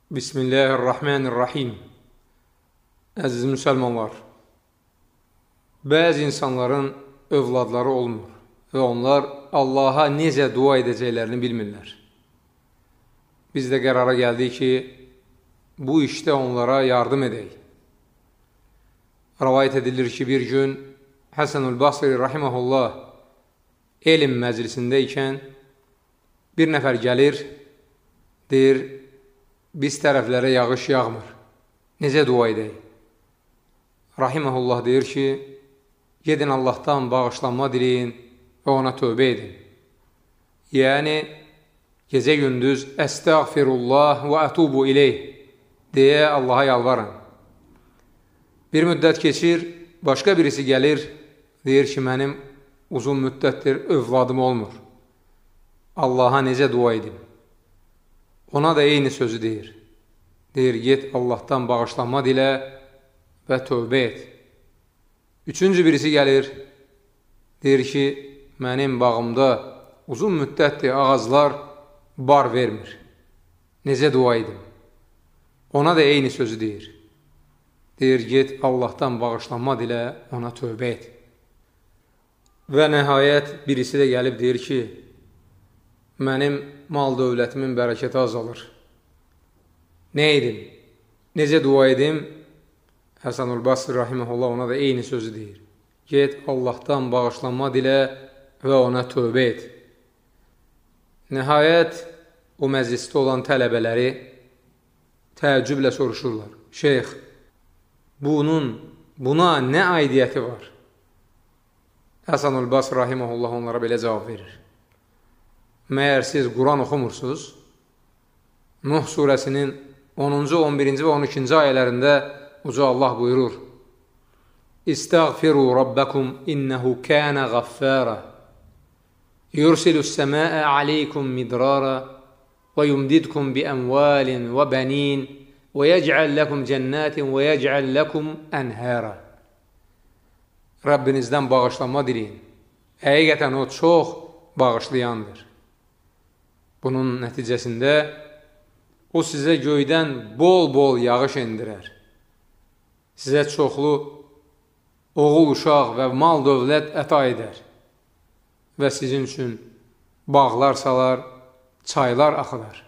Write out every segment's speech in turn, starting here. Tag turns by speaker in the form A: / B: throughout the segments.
A: Bismillahirrahmanirrahim. Əziz müsəlmanlar, bəzi insanların övladları olmur və onlar Allaha necə dua edəcəklərini bilmirlər. Biz də qərara gəldik ki, bu işdə onlara yardım edək. Rəvayət edilir ki, bir gün Həsən-ül Basri rahiməhullah elm məclisində ikən bir nəfər gəlir, deyir, biz tərəflərə yağış yağmır. Necə dua edək? Rahiməhullah deyir ki, gedin Allahdan bağışlanma diləyin və ona tövbə edin. Yəni, gecə-gündüz Əstəğfirullah və ətubu ileyh deyə Allaha yalvarın. Bir müddət keçir, başqa birisi gəlir, deyir ki, mənim uzun müddətdir övladım olmur. Allaha necə dua edim? Ona da eyni sözü deyir. Deyir, get Allahdan bağışlanma dilə və tövbə et. Üçüncü birisi gəlir, deyir ki, mənim bağımda uzun müddətdir ağaclar bar vermir. Necə dua edim? Ona da eyni sözü deyir. Deyir, get Allahdan bağışlanma dilə, ona tövbə et. Və nəhayət birisi də gəlib deyir ki, mənim mal dövlətimin bərəkəti azalır. Nə edim? Necə dua edim? Həsən-ül Basri rahiməhullah ona da eyni sözü deyir. Get Allahdan bağışlanma dilə və ona tövbə et. Nəhayət o məclisdə olan tələbələri təəccüblə soruşurlar. Şeyx, buna nə aidiyyəti var? Həsən-ül Basri rahiməhullah onlara belə cavab verir. Məyər siz Quran oxumursunuz? Nuh surəsinin 10-cu, 11-ci və 12-ci ayələrində Uca Allah buyurur. İstəğfiru rabbəkum innəhu kənə qaffara yursilus səməə aleykum midrara və yumdidkum bi əmvalin və bənin və yəcəl ləkum cənnətin və yəcəl ləkum ənhəra. Rəbbinizdən bağışlanma diləyin. Həqiqətən o çox bağışlayandır. Bunun nəticəsində o sizə göydən bol-bol yağış endirər. Sizə çoxlu oğul, uşaq və mal dövlət əta edər və sizin üçün bağlar salar, çaylar axılar.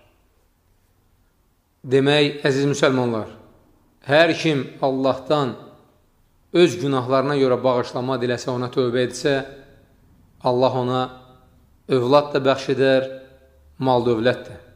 A: Demək, əziz müsəlmanlar, hər kim Allahdan öz günahlarına görə bağışlanma diləsə, ona tövbə etsə, Allah ona övlad da bəxş edər, mal dövlət də.